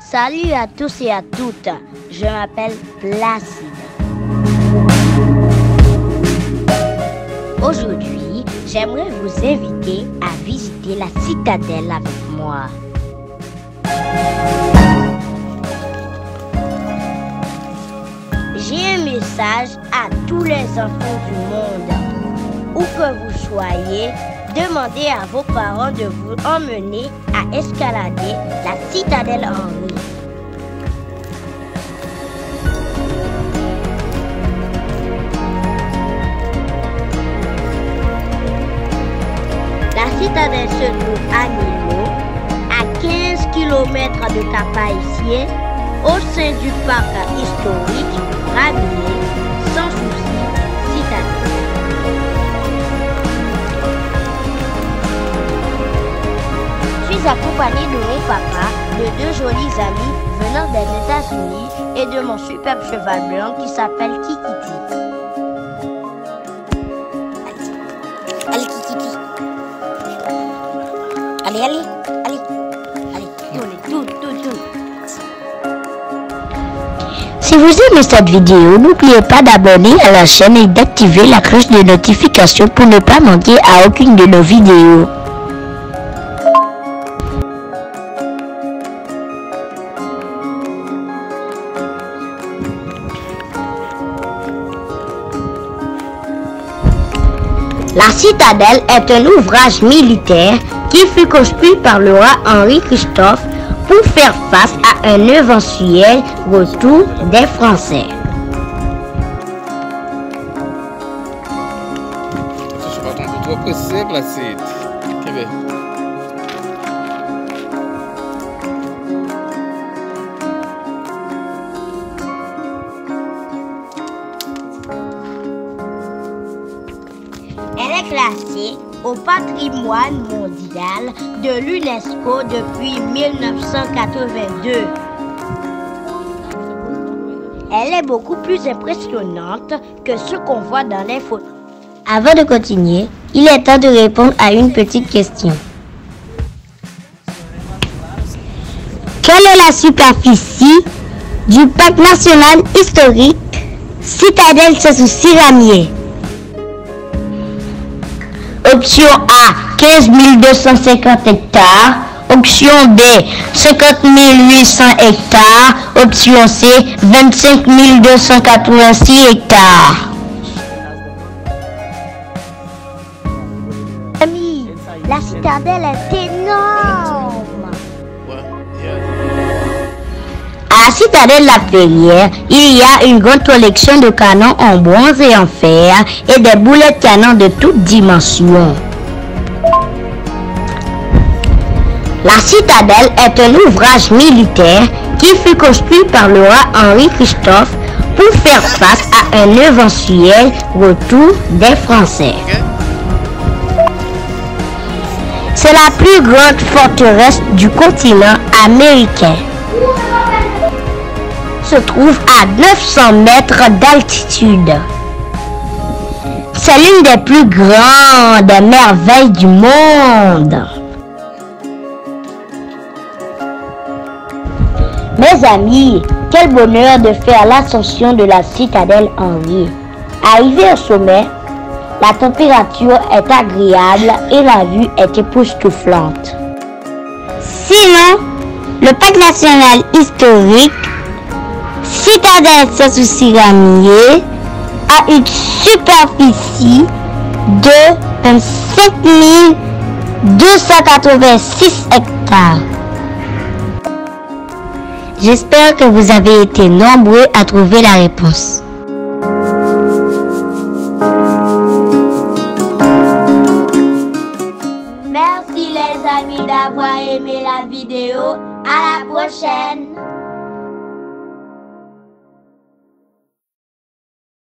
Salut à tous et à toutes, je m'appelle Placide. Aujourd'hui, j'aimerais vous inviter à visiter la citadelle avec moi. J'ai un message à tous les enfants du monde. Où que vous soyez, demandez à vos parents de vous emmener à escalader la citadelle Henri. La citadelle se trouve à Nîmes, à 15 km de Cap-Haïtien, au sein du parc historique Ramier, sans souci, citadelle. Je suis accompagné de mon papa, de deux jolis amis venant des États-Unis et de mon superbe cheval blanc qui s'appelle Kikiti. Allez, Kikiti. Allez, tournez, tout. Si vous aimez cette vidéo, n'oubliez pas d'abonner à la chaîne et d'activer la cloche de notification pour ne pas manquer à aucune de nos vidéos. La citadelle est un ouvrage militaire qui fut construit par le roi Henri Christophe pour faire face à un éventuel retour des Français. Je vais attendre trop pressé, Placide. Elle est classée au patrimoine mondial de l'UNESCO depuis 1982. Elle est beaucoup plus impressionnante que ce qu'on voit dans les photos. Avant de continuer, il est temps de répondre à une petite question. Quelle est la superficie du parc national historique Citadelle Saint-Souci-Ramier? Option A, 15 250 hectares. Option B, 50 800 hectares. Option C, 25 286 hectares. Ami, la citadelle est énorme. À la citadelle La Ferrière, il y a une grande collection de canons en bronze et en fer et des boulets de canon de toutes dimensions. La citadelle est un ouvrage militaire qui fut construit par le roi Henri Christophe pour faire face à un éventuel retour des Français. C'est la plus grande forteresse du continent américain. Se trouve à 900 mètres d'altitude. C'est l'une des plus grandes merveilles du monde. Mes amis, quel bonheur de faire l'ascension de la citadelle Henri. Arrivé au sommet, la température est agréable et la vue est époustouflante. Sinon, le parc national historique Citadelle Saint-Souci-Ramier a une superficie de 25 286 hectares. J'espère que vous avez été nombreux à trouver la réponse. Merci les amis d'avoir aimé la vidéo. À la prochaine.